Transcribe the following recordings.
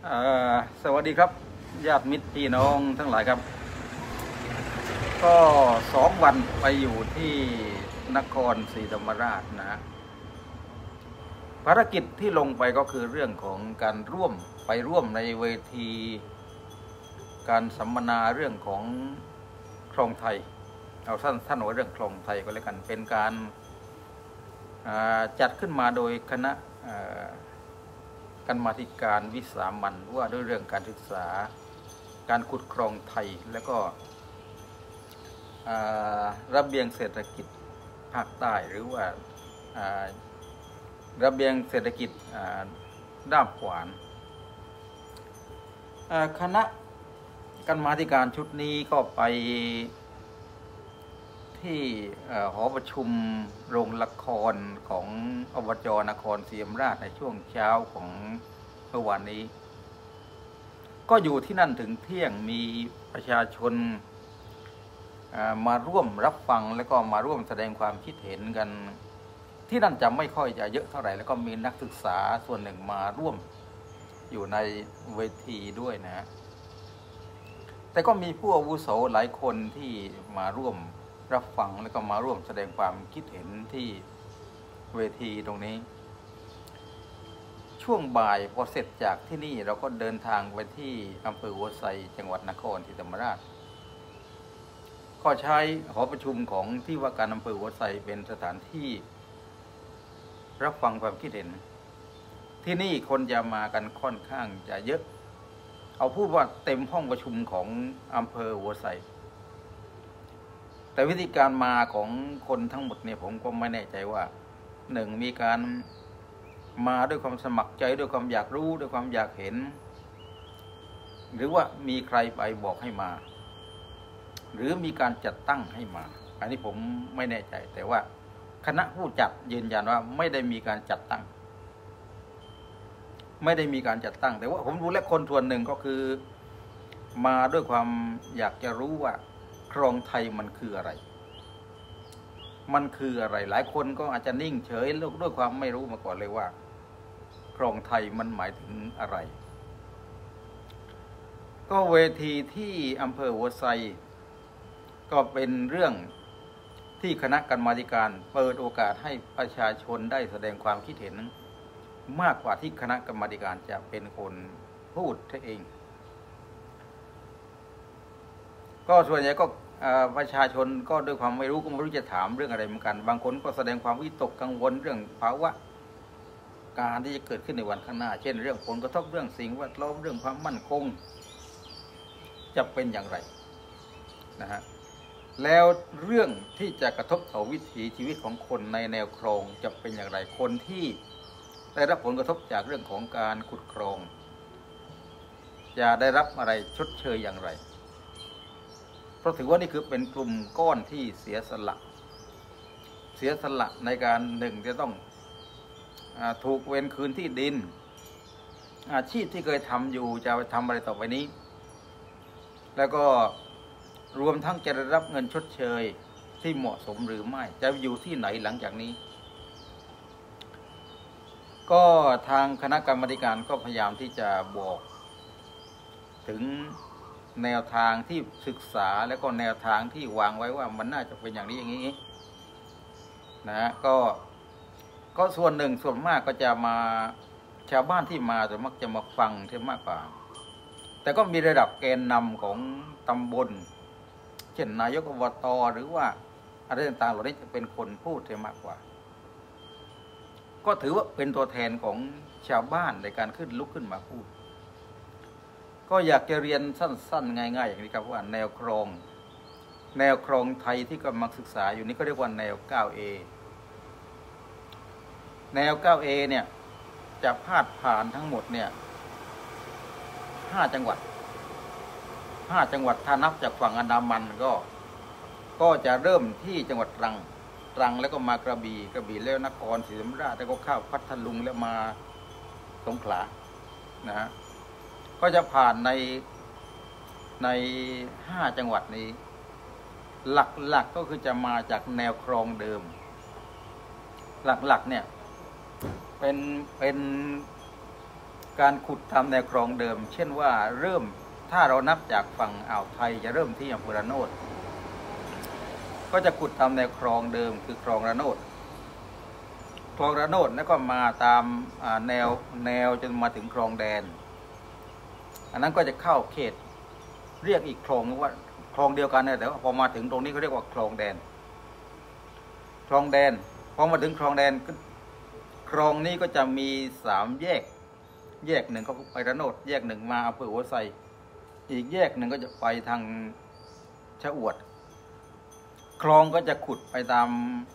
สวัสดีครับญาติมิตรพี่น้องทั้งหลายครับก็2 วันไปอยู่ที่นครศรีธรรมราชนะภารกิจที่ลงไปก็คือเรื่องของการร่วมในเวทีการสัมมนาเรื่องของคลองไทยเอาท่านว่าเรื่องคลองไทยก็แล้วกันเป็นการจัดขึ้นมาโดยคณะกรรมาธิการวิสามัญว่าด้วยเรื่องการศึกษาการขุดคลองไทยแล้วก็ระเบียงเศรษฐกิจภาคใต้หรือว่าระเบียงเศรษฐกิจด้ามขวานคณะกรรมาธิการชุดนี้ก็ไปที่หอประชุมโรงละครของอบจ.นครศรีธรรมราชในช่วงเช้าของเมื่อวานนี้ก็อยู่ที่นั่นถึงเที่ยงมีประชาชนมาร่วมรับฟังแล้วก็มาร่วมแสดงความคิดเห็นกันที่นั่นจะไม่ค่อยจะเยอะเท่าไหร่แล้วก็มีนักศึกษาส่วนหนึ่งมาร่วมอยู่ในเวทีด้วยนะแต่ก็มีผู้อาวุโสหลายคนที่มาร่วมรับฟังแล้วก็มาร่วมแสดงความคิดเห็นที่เวทีตรงนี้ช่วงบ่ายพอเสร็จจากที่นี่เราก็เดินทางไปที่อำเภอหัวไซจังหวัดนครศรีธรรมราชก็ใช้หอประชุมของที่ว่าการอำเภอหัวไซเป็นสถานที่รับฟังความคิดเห็นที่นี่คนจะมากันค่อนข้างจะเยอะเอาพูดว่าเต็มห้องประชุมของอำเภอหัวไซแต่วิธีการมาของคนทั้งหมดเนี่ยผมก็ไม่แน่ใจว่าหนึ่งมีการมาด้วยความสมัครใจด้วยความอยากรู้ด้วยความอยากเห็นหรือว่ามีใครไปบอกให้มาหรือมีการจัดตั้งให้มาอันนี้ผมไม่แน่ใจแต่ว่าคณะผู้จัดยืนยันว่าไม่ได้มีการจัดตั้งไม่ได้มีการจัดตั้งแต่ว่าผมรู้และคนส่วนหนึ่งก็คือมาด้วยความอยากจะรู้ว่าคลองไทยมันคืออะไรมันคืออะไรหลายคนก็อาจจะนิ่งเฉยด้วยความไม่รู้มาก่อนเลยว่าคลองไทยมันหมายถึงอะไรก็เวทีที่อำเภอหัวไซก็เป็นเรื่องที่คณะกรรมาธิการเปิดโอกาสให้ประชาชนได้แสดงความคิดเห็นมากกว่าที่คณะกรรมาธิการจะเป็นคนพูดเองก็ส่วนใหญ่ก็ประชาชนก็ด้วยความไม่รู้ก็ไม่รู้จะถามเรื่องอะไรเหมือนกันบางคนก็แสดงความวิตกกังวลเรื่องภาวะการที่จะเกิดขึ้นในวันข้างหน้าเช่นเรื่องผลกระทบเรื่องสิ่งแวดล้อมเรื่องความมั่นคงจะเป็นอย่างไรนะฮะแล้วเรื่องที่จะกระทบต่อวิถีชีวิตของคนในแนวคลองจะเป็นอย่างไรคนที่ได้รับผลกระทบจากเรื่องของการขุดคลองจะได้รับอะไรชดเชยอย่างไรเพราะถือว่านี่คือเป็นกลุ่มก้อนที่เสียสละในการหนึ่งจะต้องถูกเวรคืนที่ดินอาชีพที่เคยทำอยู่จะไปทำอะไรต่อไปนี้แล้วก็รวมทั้งจะได้รับเงินชดเชยที่เหมาะสมหรือไม่จะอยู่ที่ไหนหลังจากนี้ก็ทางคณะกรรมาธิการก็พยายามที่จะบอกถึงแนวทางที่ศึกษาแล้วก็แนวทางที่วางไว้ว่ามันน่าจะเป็นอย่างนี้อย่างนี้นะก็ส่วนหนึ่งส่วนมากก็จะมาชาวบ้านที่มาส่วนมากจะมาฟังที่มากกว่าแต่ก็มีระดับแกนนำของตำบลเช่นนายกอบต.หรือว่าอะไรต่างๆเหล่านี้จะเป็นคนพูดที่มากกว่าก็ถือว่าเป็นตัวแทนของชาวบ้านในการลุกขึ้นมาพูดก็อยากจะเรียนสั้นๆง่ายๆอย่างนี้ครับว่าแนวคลองไทยที่กำลังศึกษาอยู่นี้ก็เรียกว่าแนว 9A แนว 9A เนี่ยจะพาดผ่านทั้งหมดเนี่ย5 จังหวัดถ้านับจากฝั่งอันดามันก็จะเริ่มที่จังหวัดตรังแล้วก็มากระบี่แล้วนครศรีธรรมราชแล้วก็เข้าพัทลุงแล้วมาสงขลานะฮะก็จะผ่านใน5 จังหวัดนี้หลักก็คือจะมาจากแนวคลองเดิมหลักเนี่ยเป็นการขุดตามแนวคลองเดิมเช่นว่าเริ่มถ้าเรานับจากฝั่งอ่าวไทยจะเริ่มที่อำเภอระโนดก็จะขุดตามแนวคลองเดิมคือคลองระโนดแล้วก็มาตามแนวจนมาถึงคลองแดนอันนั้นก็จะเข้าเขตเรียกอีกคลองนึกว่าคลองเดียวกันเนี่ยแต่ว่าพอมาถึงตรงนี้เขาเรียกว่าคลองแดนพอมาถึงคลองแดนคลองนี้ก็จะมี3 แยกหนึ่งก็ไประโนดแยกหนึ่งมาอำเภอหัวไซอีกแยกหนึ่งก็จะไปทางชะอวดคลองก็จะขุดไปตาม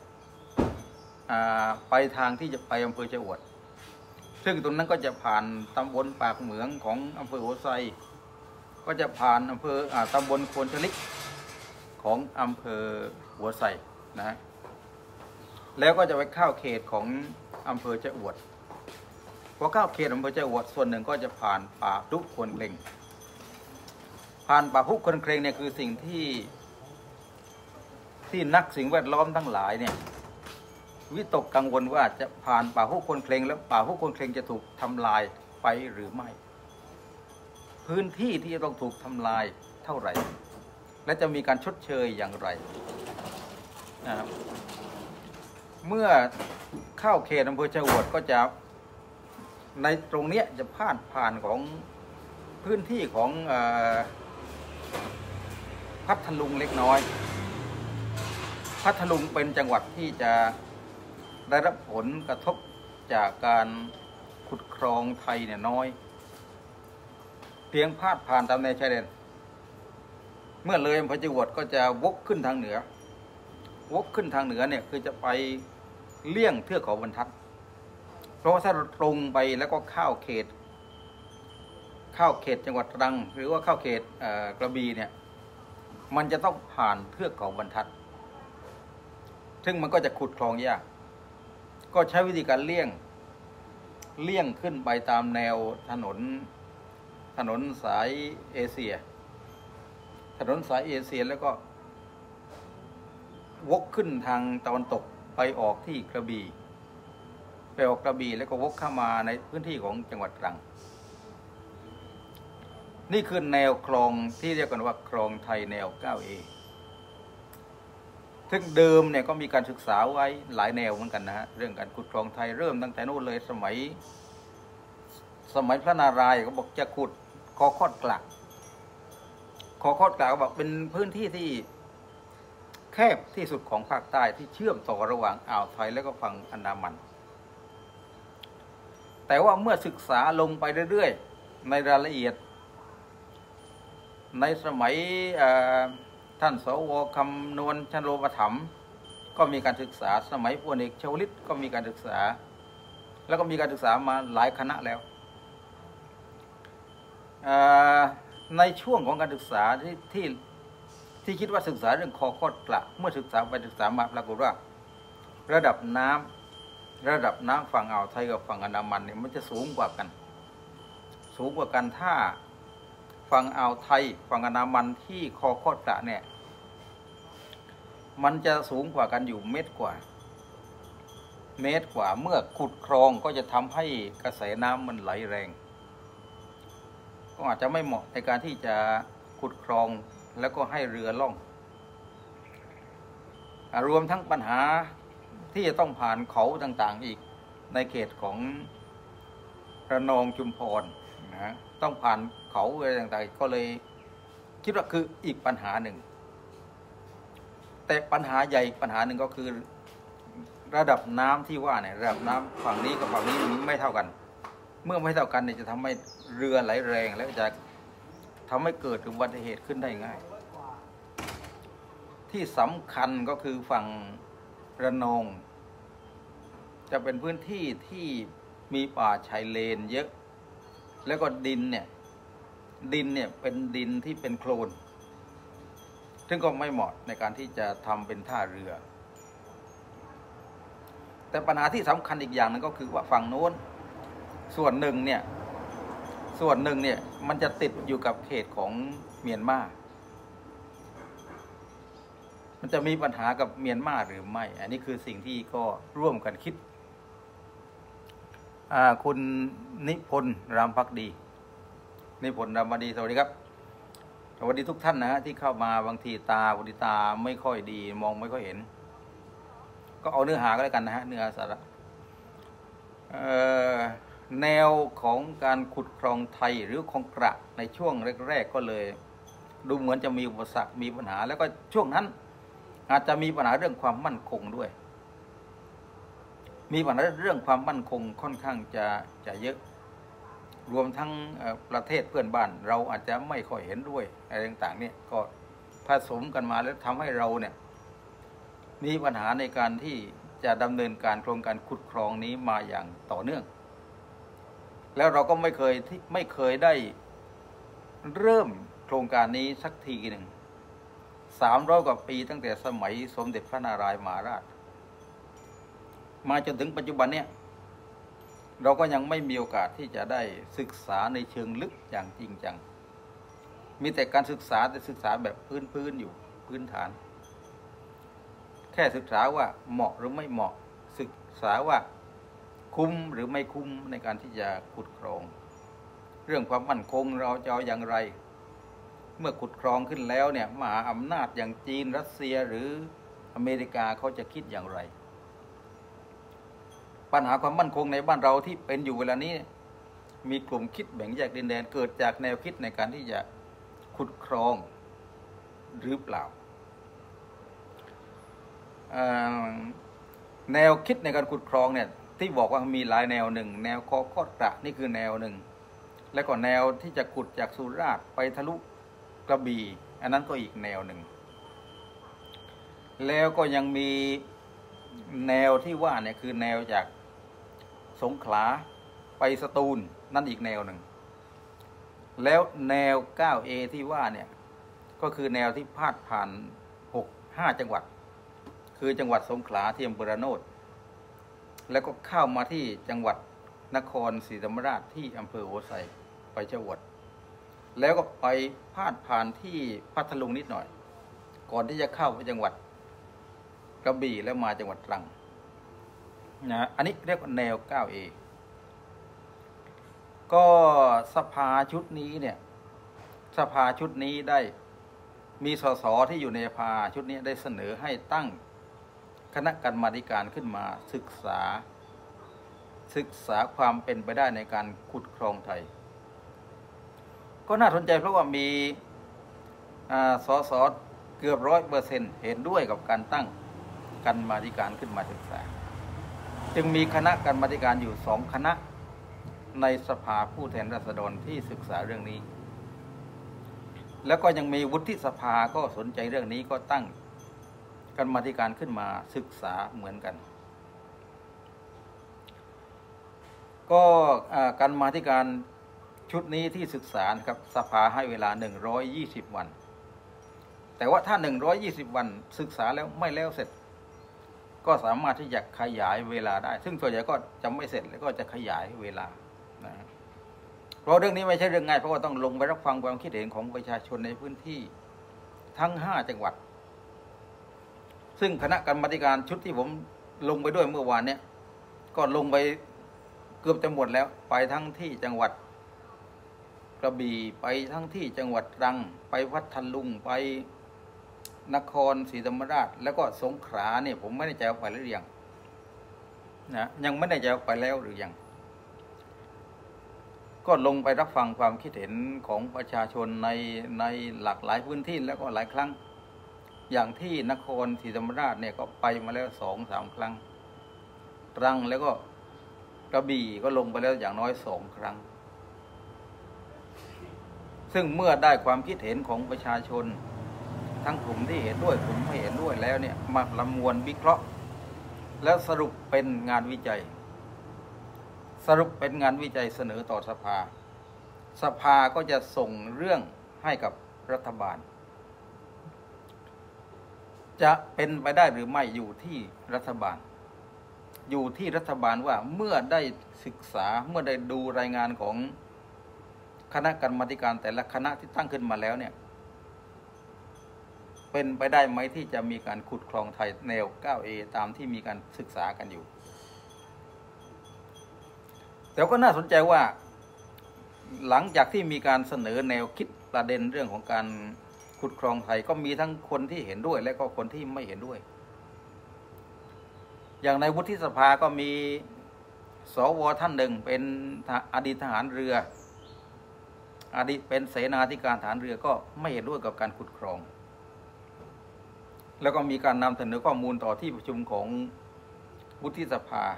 ไปทางที่จะไปอำเภอชะอวดซึ่งตรงนั้นก็จะผ่านตำบลปากเหมืองของอำเภอหัวไซก็จะผ่านอำเภอตำบลโคนชลิกของอำเภอหัวไซนะแล้วก็จะไปเข้าเขตของอำเภอชะอวดพอเข้าเขตอำเภอชะอวดส่วนหนึ่งก็จะผ่านป่าพุควนเคร่งป่าพุควนเคร่งเนี่ยคือสิ่งที่นักสิ่งแวดล้อมทั้งหลายเนี่ยวิตกกังวลว่าจะผ่านป่าพุควนเคร่งแล้วป่าพุควนเคร่งจะถูกทำลายไปหรือไม่พื้นที่ที่จะต้องถูกทำลายเท่าไหร่และจะมีการชดเชยอย่างไรนะครับเมื่อเข้าเขตอำเภอชะอวดก็จะในตรงนี้จะผ่านของพื้นที่ของพัทลุงเล็กน้อยพัทลุงเป็นจังหวัดที่จะได้รับผลกระทบจากการขุดคลองไทยเนี่ยน้อยเพียงผ่านตามแนวชายแดนเมื่อเลยอำเภอชะอวดก็จะวกขึ้นทางเหนือเนี่ยคือจะไปเลี่ยงเทือกเขาบรรทัดเพราะว่าถ้าตรงไปแล้วก็เข้าเขตจังหวัดตรังหรือว่าเข้าเขตกระบี่เนี่ยมันจะต้องผ่านเทือกเขาบรรทัดซึ่งมันก็จะขุดคลองยากก็ใช้วิธีการเลี่ยงขึ้นไปตามแนวถนนสายเอเชียแล้วก็วกขึ้นทางตะวันตกไปออกที่กระบี่แล้วก็วกเข้ามาในพื้นที่ของจังหวัดตรังนี่คือแนวคลองที่เรียกกันว่าคลองไทยแนว 9A ซึ่งเดิมเนี่ยก็มีการศึกษาไว้หลายแนวเหมือนกันนะฮะเรื่องการขุดคลองไทยเริ่มตั้งแต่นู้นเลยสมัยพระนารายณ์ก็บอกจะขุดคอคอดกลักก็บอกเป็นพื้นที่ที่แคบที่สุดของภาคใต้ที่เชื่อมต่อระหว่างอ่าวไทยและก็ฝั่งอันดามันแต่ว่าเมื่อศึกษาลงไปเรื่อยๆในรายละเอียดในสมัยท่านสว.คำนวณชโลปถัมภ์ก็มีการศึกษาสมัยพลเอกชวลิตก็มีการศึกษาแล้วก็มีการศึกษามาหลายคณะแล้วในช่วงของการศึกษาที่คิดว่าศึกษาเรื่องคอคอดกระเมื่อศึกษามาปรากฏว่าระดับน้ำฝั่งอ่าวไทยกับฝั่งอันดามันเนี่ยมันจะสูงกว่ากันถ้าฝั่งอ่าวไทยฝั่งอันดามันที่คอคอดกระเนี่ยมันจะสูงกว่ากันอยู่เมตรกว่าเมื่อขุดคลองก็จะทำให้กระแสน้ำมันไหลแรงก็อาจจะไม่เหมาะในการที่จะขุดคลองแล้วก็ให้เรือล่องรวมทั้งปัญหาที่จะต้องผ่านเขาต่างๆอีกในเขตของระนองชุมพรนะต้องผ่านเขาอะไรต่างๆก็เลยคิดว่าคืออีกปัญหาหนึ่งแต่ปัญหาใหญ่ปัญหาหนึ่งก็คือระดับน้ำที่ว่าเนี่ยระดับน้ำฝั่งนี้กับฝั่งนี้ไม่เท่ากันเมื่อไม่เท่ากันเนี่ยจะทำให้เรือไหลแรงแล้วจะทำให้เกิดอุบัติเหตุขึ้นได้ง่ายที่สำคัญก็คือฝั่งระนองจะเป็นพื้นที่ที่มีป่าชายเลนเยอะแล้วก็ดินเนี่ยเป็นดินที่เป็นโคลนซึ่งก็ไม่เหมาะในการที่จะทำเป็นท่าเรือแต่ปัญหาที่สำคัญอีกอย่างนึงก็คือว่าฝั่งโน้นส่วนหนึ่งเนี่ยมันจะติดอยู่กับเขตของเมียนมามันจะมีปัญหากับเมียนมาหรือไม่อันนี้คือสิ่งที่ก็ร่วมกันคิดคุณนิพนธ์รามภักดีนิพนธ์รามภักดีสวัสดีครับสวัสดีทุกท่านนะฮะที่เข้ามาบางทีตาไม่ค่อยดีมองไม่ค่อยเห็นก็เอาเนื้อหาก็แล้วกันนะฮะเนื้อสาระแนวของการขุดคลองไทยหรือคลองกระในช่วงแรกๆก็เลยดูเหมือนจะมีอุปสรรคมีปัญหาแล้วก็ช่วงนั้นอาจจะมีปัญหาเรื่องความมั่นคงด้วยมีปัญหาเรื่องความมั่นคงค่อนข้างจะเยอะรวมทั้งประเทศเพื่อนบ้านเราอาจจะไม่ค่อยเห็นด้วยอะไรต่างๆเนี่ยก็ผสมกันมาแล้วทำให้เราเนี่ยมีปัญหาในการที่จะดำเนินการโครงการขุดคลองนี้มาอย่างต่อเนื่องแล้วเราก็ไม่เคยได้เริ่มโครงการนี้สักทีหนึ่ง300 กว่าปีตั้งแต่สมัยสมเด็จพระนารายณ์มหาราชมาจนถึงปัจจุบันเนี่ยเราก็ยังไม่มีโอกาสที่จะได้ศึกษาในเชิงลึกอย่างจริงจังมีแต่การศึกษาแบบพื้นอยู่พื้นฐานแค่ศึกษาว่าเหมาะหรือไม่เหมาะศึกษาว่าคุ้มหรือไม่คุ้มในการที่จะขุดคลองเรื่องความมั่นคงเราจะเอาอย่างไรเมื่อขุดคลองขึ้นแล้วเนี่ยมหาอำนาจอย่างจีนรัสเซียหรืออเมริกาเขาจะคิดอย่างไรปัญหาความมั่นคงในบ้านเราที่เป็นอยู่เวลานี้มีกลุ่มคิดแบ่งแยกดินแดนเกิดจากแนวคิดในการที่จะขุดคลองหรือเปล่าแนวคิดในการขุดคลองเนี่ยที่บอกว่ามีหลายแนวหนึ่งแนวคอคอดกระนี่คือแนวหนึ่งแล้วก็แนวที่จะขุดจากสุราษฎร์ไปทะลุกระบี่อันนั้นก็อีกแนวหนึ่งแล้วก็ยังมีแนวที่ว่าเนี่ยคือแนวจากสงขลาไปสตูลนั่นอีกแนวหนึ่งแล้วแนว 9A ที่ว่าเนี่ยก็คือแนวที่พาดผ่าน5 จังหวัดคือจังหวัดสงขลาที่อำเภอระโนดแล้วก็เข้ามาที่จังหวัดนครศรีธรรมราชที่อำเภอหัวไชไปชวดแล้วก็ไปพาดผ่านที่พัทลุงนิดหน่อยก่อนที่จะเข้าไปจังหวัดกระบี่แล้วมาจังหวัดตรังนะอันนี้เรียกว่าแนว 9A ก็สภาชุดนี้เนี่ยสภาชุดนี้ได้มีสสที่อยู่ในสภาชุดนี้ได้เสนอให้ตั้งคณะกรรมาธิการขึ้นมาศึกษาความเป็นไปได้ในการขุดคลองไทยก็น่าสนใจเพราะว่ามีสสเกือบ100%เห็นด้วยกับการตั้งกรรมาธิการขึ้นมาศึกษาจึงมีคณะกรรมาธิการอยู่2 คณะในสภาผู้แทนราษฎรที่ศึกษาเรื่องนี้แล้วก็ยังมีวุฒิสภาก็สนใจเรื่องนี้ก็ตั้งกรรมาธิการขึ้นมาศึกษาเหมือนกันก็กรรมาธิการชุดนี้ที่ศึกษาครับสภาให้เวลา120 วันแต่ว่าถ้า120 วันศึกษาแล้วไม่แล้วเสร็จก็สามารถที่จะขยายเวลาได้ซึ่งส่วนใหญ่ก็จะไม่เสร็จแล้วก็จะขยายเวลานะเพราะเรื่องนี้ไม่ใช่เรื่องง่ายเพราะว่าต้องลงไปรับฟังความคิดเห็นของประชาชนในพื้นที่ทั้ง5 จังหวัดซึ่งคณะกรรมาธิการชุดที่ผมลงไปด้วยเมื่อวานเนี่ยก็ลงไปเกือบจะหมดแล้วไปทั้งที่จังหวัดกระบี่ไปทั้งที่จังหวัดตรังไปพัทลุงไปนครศรีธรรมราชแล้วก็สงขลาเนี่ยผมไม่แน่ใจว่าไปหรือยังนะยังไม่แน่ใจว่าไปแล้วหรือยังก็ลงไปรับฟังความคิดเห็นของประชาชนในหลากหลายพื้นที่แล้วก็หลายครั้งอย่างที่นครศรีธรรมราชเนี่ยก็ไปมาแล้ว2-3 ครั้งตรังแล้วก็กระบี่ก็ลงไปแล้วอย่างน้อย2 ครั้งซึ่งเมื่อได้ความคิดเห็นของประชาชนทั้งกลุ่มที่เห็นด้วยกลุ่มไม่เห็นด้วยแล้วเนี่ยมาประมวลวิเคราะห์แล้วสรุปเป็นงานวิจัยเสนอต่อสภาก็จะส่งเรื่องให้กับรัฐบาลจะเป็นไปได้หรือไม่อยู่ที่รัฐบาลว่าเมื่อได้ศึกษาเมื่อได้ดูรายงานของคณะกรรมาธิการแต่ละคณะที่ตั้งขึ้นมาแล้วเนี่ยเป็นไปได้ไหมที่จะมีการขุดคลองไทยแนว 9A ตามที่มีการศึกษากันอยู่แต่ก็น่าสนใจว่าหลังจากที่มีการเสนอแนวคิดประเด็นเรื่องของการขุดคลองไทยก็มีทั้งคนที่เห็นด้วยและก็คนที่ไม่เห็นด้วยอย่างในวุฒิสภาก็มีสวท่านหนึ่งเป็นอดีตทหารเรืออดีตเป็นเสนาธิการทหารเรือก็ไม่เห็นด้วยกับการขุดคลองแล้วก็มีการนำเสนอข้อมูลต่อที่ประชุมของวุฒิสภา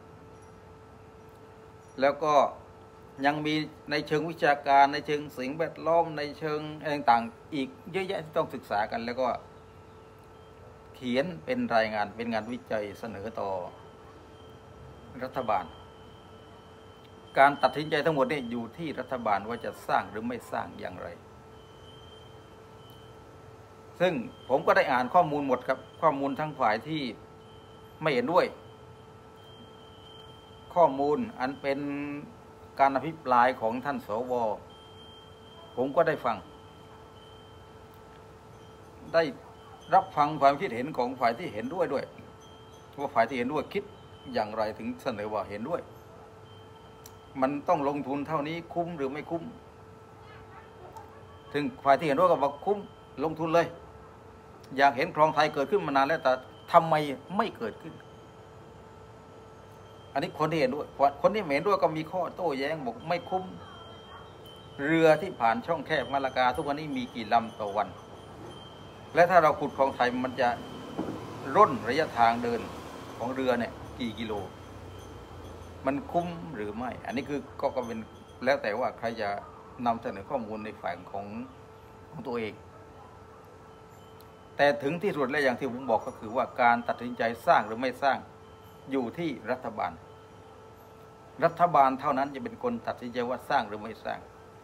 แล้วก็ยังมีในเชิงวิชาการในเชิงสิ่งแวดล้อมในเชิงต่างๆอีกเยอะแยะที่ต้องศึกษากันแล้วก็เขียนเป็นรายงานเป็นงานวิจัยเสนอต่อรัฐบาลการตัดสินใจทั้งหมดนี้อยู่ที่รัฐบาลว่าจะสร้างหรือไม่สร้างอย่างไรซึ่งผมก็ได้อ่านข้อมูลหมดครับข้อมูลทั้งฝ่ายที่ไม่เห็นด้วยข้อมูลอันเป็นการอภิปรายของท่านสวผมก็ได้ฟังได้รับฟังความคิดเห็นของฝ่ายที่เห็นด้วยว่าฝ่ายที่เห็นด้วยคิดอย่างไรถึงเสนอว่าเห็นด้วยมันต้องลงทุนเท่านี้คุ้มหรือไม่คุ้มถึงฝ่ายที่เห็นด้วยก็บอกคุ้มลงทุนเลยอยากเห็นคลองไทยเกิดขึ้นมานานแล้วแต่ทำไมไม่เกิดขึ้นอันนี้คนที่เห็นด้วยคนที่ไม่เห็นด้วยก็มีข้อโต้แย้งบอกไม่คุ้มเรือที่ผ่านช่องแคบมาลากาทุกวันนี้มีกี่ลำต่อวันและถ้าเราขุดคลองไทยมันจะร่นระยะทางเดินของเรือเนี่ยกี่กิโลมันคุ้มหรือไม่อันนี้คือก็เป็นแล้วแต่ว่าใครจะนำเสนอข้อมูลในฝ่ายของตัวเองแต่ถึงที่สุดแล้วอย่างที่ผมบอกก็คือว่าการตัดสินใจสร้างหรือไม่สร้างอยู่ที่รัฐบาลเท่านั้นจะเป็นคนตัดสินใจว่าสร้างหรือไม่สร้าง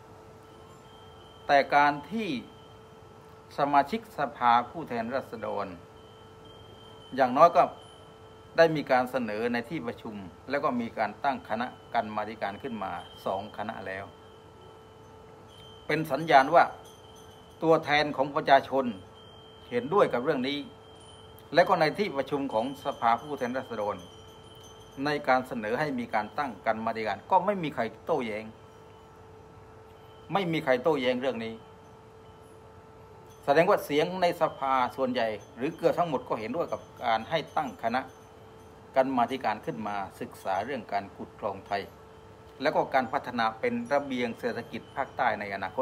แต่การที่สมาชิกสภาผู้แทนราษฎรอย่างน้อยก็ได้มีการเสนอในที่ประชุมแล้วก็มีการตั้งคณะกรรมาธิการขึ้นมา2 คณะแล้วเป็นสัญญาณว่าตัวแทนของประชาชนเห็นด้วยกับเรื่องนี้และก็ในที่ประชุมของสภาผู้แทนราษฎรในการเสนอให้มีการตั้งกรรมาธิการก็ไม่มีใครโต้แย้งเรื่องนี้แสดงว่าเสียงในสภาส่วนใหญ่หรือเกือบทั้งหมดก็เห็นด้วยกับการให้ตั้งคณะกรรมาธิการขึ้นมาศึกษาเรื่องการขุดคลองไทยแล้วก็การพัฒนาเป็นระเบียงเศรษฐกิจภาคใต้ในอนาคต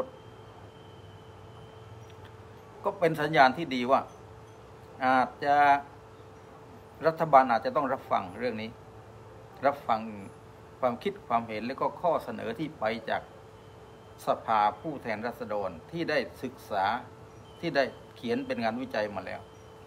ก็เป็นสัญญาณที่ดีว่าอาจจะรัฐบาลอาจจะต้องรับฟังเรื่องนี้รับฟังความคิดความเห็นและก็ข้อเสนอที่ไปจากสภาผู้แทนราษฎรที่ได้ศึกษาที่ได้เขียนเป็นงานวิจัยมาแล้ว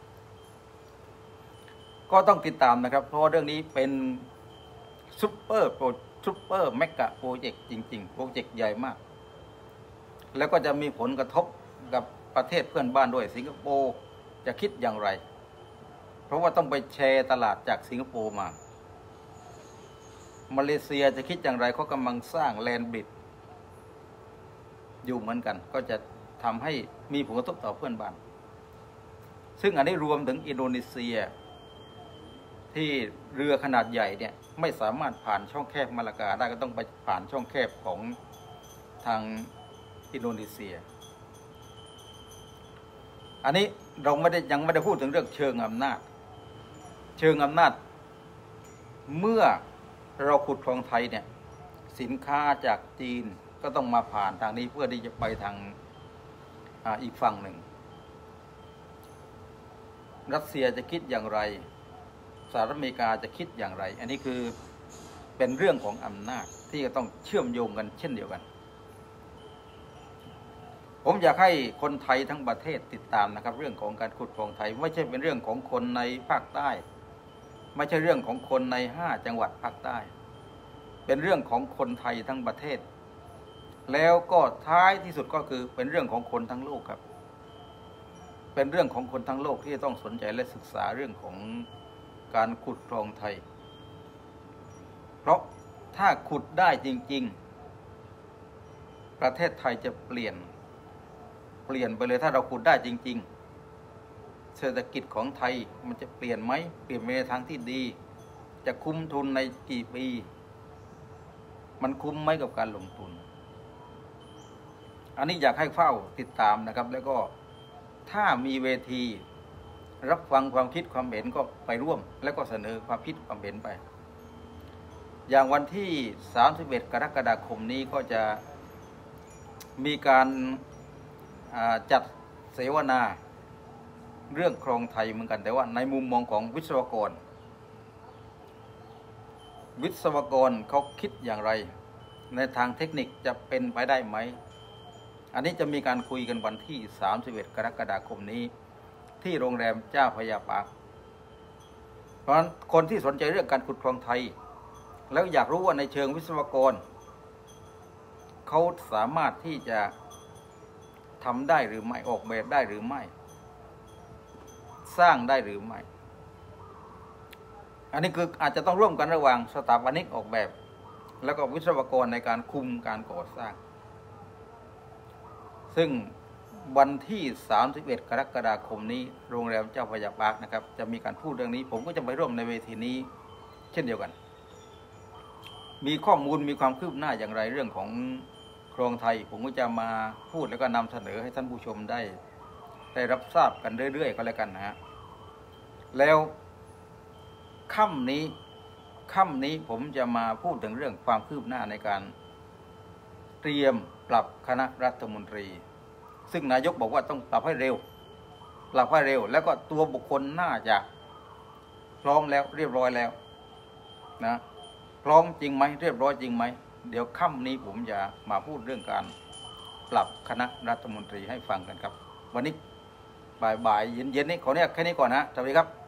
ก็ต้องติดตามนะครับเพราะเรื่องนี้เป็นซุปเปอร์เมกะโปรเจกต์จริงๆโปรเจกต์ใหญ่มากแล้วก็จะมีผลกระทบกับประเทศเพื่อนบ้านด้วยสิงคโปร์จะคิดอย่างไรเพราะว่าต้องไปแชร์ตลาดจากสิงคโปร์มาเลเซียจะคิดอย่างไรเขากำลังสร้างแลนด์บริดจ์อยู่เหมือนกันก็จะทำให้มีผลกระทบต่อเพื่อนบ้านซึ่งอันนี้รวมถึงอินโดนีเซียที่เรือขนาดใหญ่เนี่ยไม่สามารถผ่านช่องแคบมาลากาได้ก็ต้องไปผ่านช่องแคบของทางอินโดนีเซียอันนี้เรายังไม่ได้พูดถึงเรื่องเชิงอำนาจเมื่อเราขุดคลองไทยเนี่ยสินค้าจากจีนก็ต้องมาผ่านทางนี้เพื่อที่จะไปทางอีกฝั่งหนึ่งรัสเซียจะคิดอย่างไรสหรัฐอเมริกาจะคิดอย่างไรอันนี้คือเป็นเรื่องของอำนาจที่จะต้องเชื่อมโยงกันเช่นเดียวกันผมอยากให้คนไทยทั้งประเทศติดตามนะครับเรื่องของการขุดคลองไทยไม่ใช่เป็นเรื่องของคนในภาคใต้ไม่ใช่เรื่องของคนใน5 จังหวัดภาคใต้เป็นเรื่องของคนไทยทั้งประเทศแล้วก็ท้ายที่สุดก็คือเป็นเรื่องของคนทั้งโลกครับเป็นเรื่องของคนทั้งโลกที่ต้องสนใจและศึกษาเรื่องของการขุดคลองไทยเพราะถ้าขุดได้จริงๆประเทศไทยจะเปลี่ยนไปเลยถ้าเราขุดได้จริงๆเศรษฐกิจของไทยมันจะเปลี่ยนไหมเปลี่ยนไปในทางที่ดีจะคุ้มทุนในกี่ปีมันคุ้มไหมกับการลงทุนอันนี้อยากให้เฝ้าติดตามนะครับแล้วก็ถ้ามีเวทีรับฟังความคิดความเห็นก็ไปร่วมแล้วก็เสนอความคิดความเห็นไปอย่างวันที่31 กรกฎาคมนี้ก็จะมีการจัดเสวนาเรื่องคลองไทยเหมือนกันแต่ว่าในมุมมองของวิศวกรเขาคิดอย่างไรในทางเทคนิคจะเป็นไปได้ไหมอันนี้จะมีการคุยกันวันที่31 กรกฎาคมนี้ที่โรงแรมเจ้าพระยาปาร์คเพราะฉะนั้นคนที่สนใจเรื่องการขุดคลองไทยแล้วอยากรู้ว่าในเชิงวิศวกรเขาสามารถที่จะทำได้หรือไม่ออกแบบได้หรือไม่สร้างได้หรือไม่อันนี้คืออาจจะต้องร่วมกันระหว่างสถาปนิกออกแบบแล้วก็วิศวกรในการคุมการก่อสร้างซึ่งวันที่31 กรกฎาคมนี้โรงแรมเจ้าพระยาปาร์คนะครับจะมีการพูดเรื่องนี้ผมก็จะไปร่วมในเวทีนี้เช่นเดียวกันมีข้อมูลมีความคืบหน้าอย่างไรเรื่องของคลองไทยผมก็จะมาพูดแล้วก็นำเสนอให้ท่านผู้ชมได้รับทราบกันเรื่อยๆก็แล้วกันนะฮะแล้วค่ำนี้ผมจะมาพูดถึงเรื่องความคืบหน้าในการเตรียมปรับคณะรัฐมนตรีซึ่งนายกบอกว่าต้องปรับให้เร็วแล้วก็ตัวบุคคลน่าจะพร้อมแล้วเรียบร้อยแล้วนะพร้อมจริงไหมเรียบร้อยจริงไหมเดี๋ยวค่ำนี้ผมจะมาพูดเรื่องการปรับคณะรัฐมนตรีให้ฟังกันครับวันนี้บ่ายเย็นนี้ขอเนี่ยแค่นี้ก่อนนะสวัสดีครับ